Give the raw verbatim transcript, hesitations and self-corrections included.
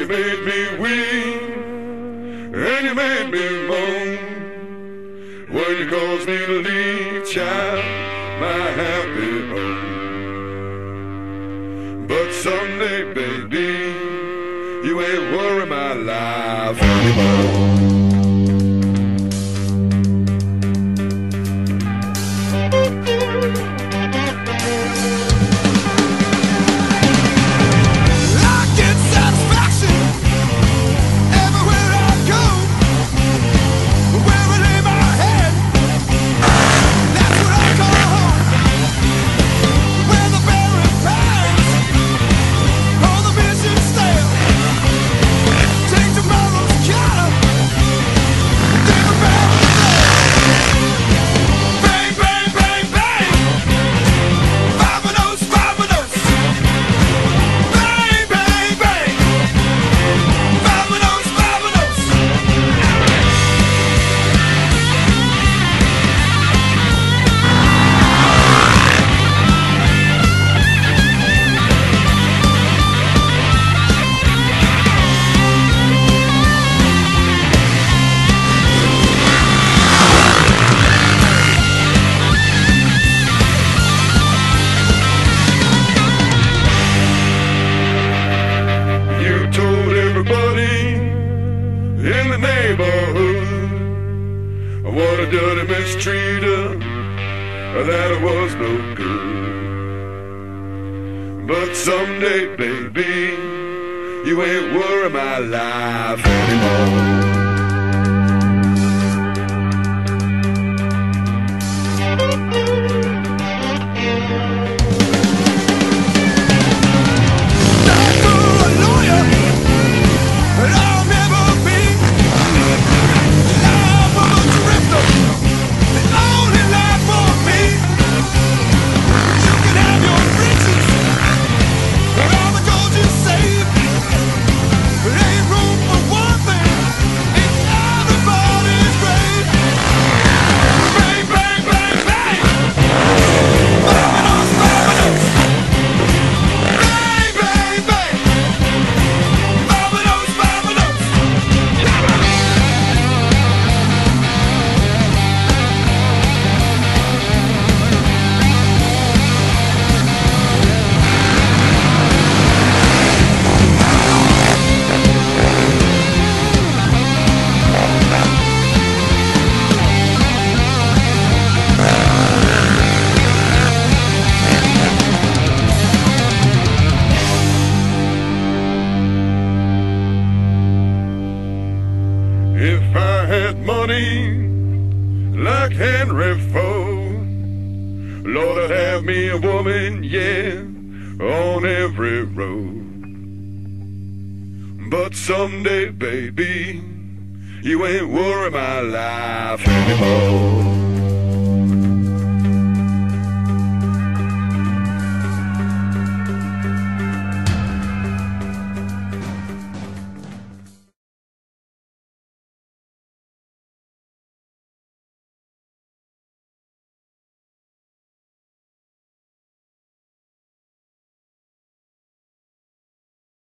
You made me weep, and you made me moan when you caused me to leave, child, my happy home. But someday, baby, you ain't worry my life anymore. In the neighborhood, what a dirty mistreater, that it was no good. But someday, baby, you ain't worry my life anymore. If I had money like Henry Ford, Lord, I'd have me a woman, yeah, on every road. But someday, baby, you ain't worry my life anymore.